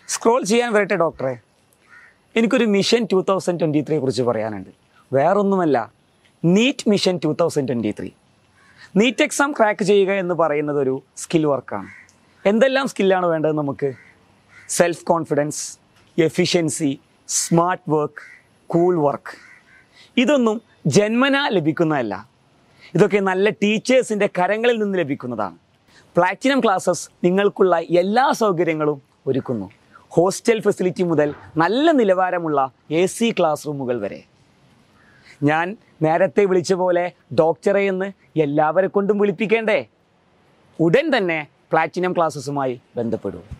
Scroll ചെയ്യാൻ വരട്ടെ ഡോക്ടറെ. എനിക്കൊരു മിഷൻ 2023 കുറിച്ച് പറയാനുണ്ട്. വേറൊന്നുമല്ല, NEET mission 2023. NEET exam crack ചെയ്യുക എന്ന് പറയുന്നത് ഒരു സ്കിൽ വർക്കാണ്. എന്തെല്ലാം സ്കില്ലാണ് വേണ്ടത് നമുക്ക്? Self confidence, efficiency, smart work, cool work. ഇതൊന്നും ജന്മനാ ലഭിക്കുന്നതല്ല. ഇതൊക്കെ നല്ല ടീച്ചേഴ്സിൻ്റെ കരങ്ങളിൽ നിന്ന് ലഭിക്കുന്നതാണ്. പ്ലാറ്റിനം ക്ലാസ്സസ് നിങ്ങൾക്കുള്ള എല്ലാ സൗകര്യങ്ങളും ഒരുക്കുന്നു. ഹോസ്റ്റൽ ഫെസിലിറ്റി മുതൽ നല്ല നിലവാരമുള്ള AC ക്ലാസ് റൂമുകൾ വരെ. ഞാൻ നേരത്തെ വിളിച്ച പോലെ ഡോക്ടറെ എന്ന് എല്ലാവരെ കൊണ്ടും വിളിപ്പിക്കേണ്ടേ? ഉടൻ തന്നെ പ്ലാറ്റിനം ക്ലാസ്സസുമായി ബന്ധപ്പെടൂ.